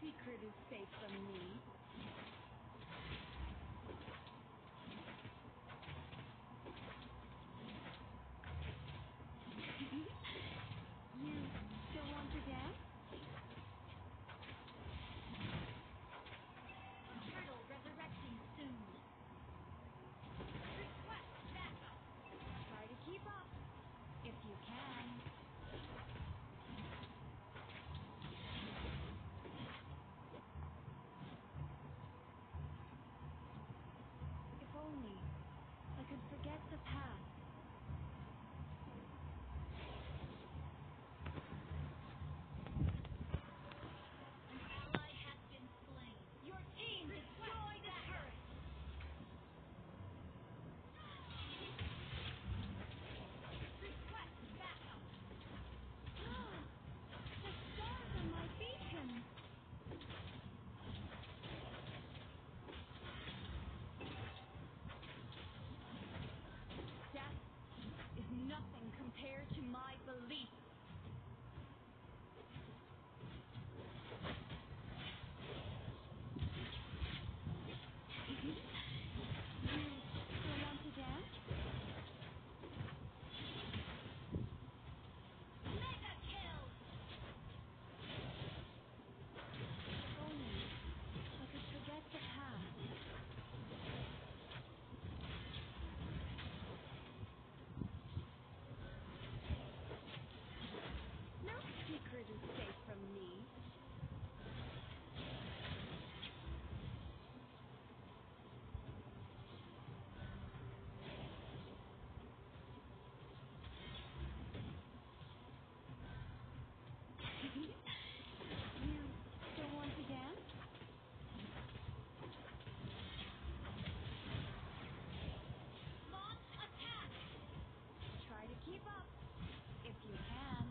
secret is safe from me. You still want to dance? Turtle resurrecting soon. Request backup. Try to keep up, if you can. If only I could forget the past. An ally has been slain. Your team destroyed the turret. Request backup. The stars are my beacon. Death is nothing compared to my belief. You still want to dance? Mega kill! If only I could forget the past. No secret is safe from me. You still want to dance? Launch attack! Try to keep up, if you can.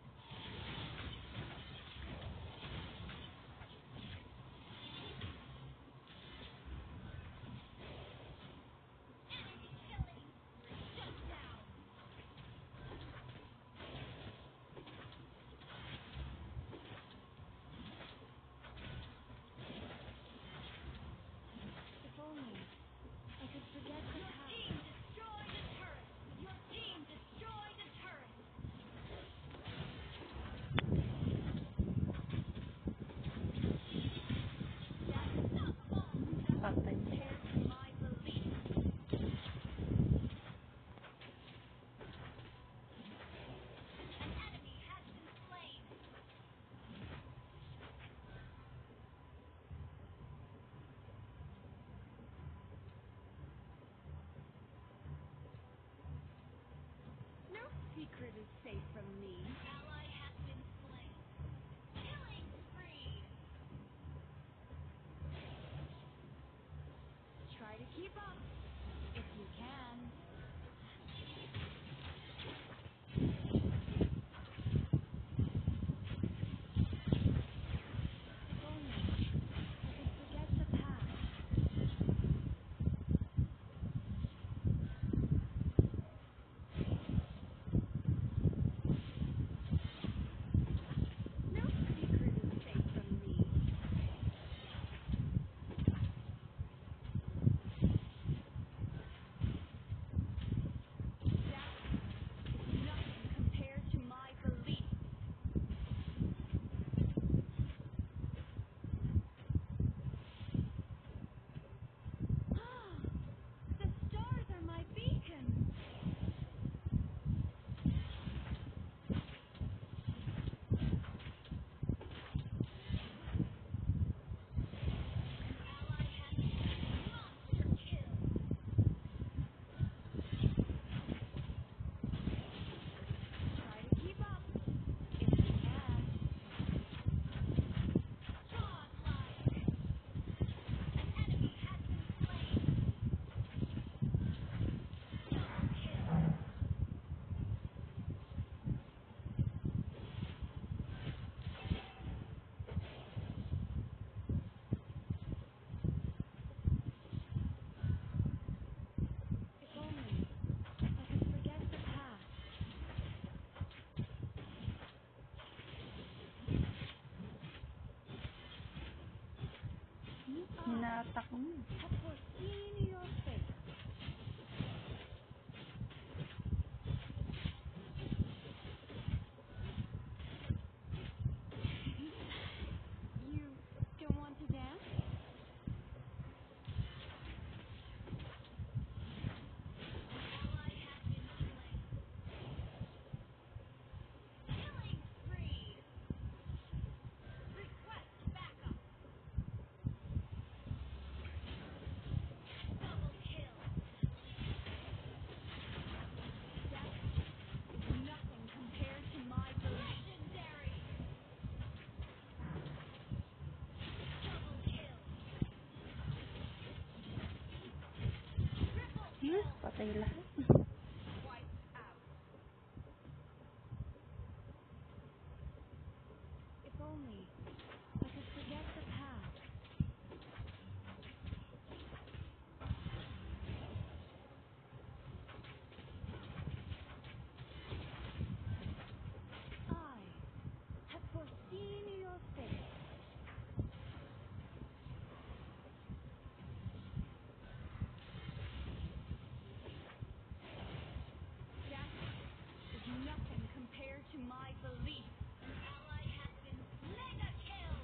Enemy killing! Shut down! If only I could forget the past. Your team destroyed a turret! Your team destroyed a turret! Something. Compared to my belief. An enemy has been slain. No secret is safe from me. Ally has been slain. Killing spree. Try to keep up, if you can. If only I could forget the past. No secret is safe from me. Hinatak mo. have foreseen your fate. You don't want to dance? Killing spree. Request backup. Double kill. Death is nothing compared to my legendary. Double kill. Triple Yes, kill. patay lahat. Wiped out. If only I could forget the past. I have foreseen your fate. Death is nothing compared to my belief. An ally has been mega kill.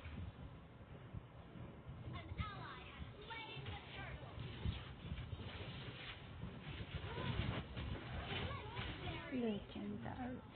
An ally has slain the turtle. Legendary. Legendary.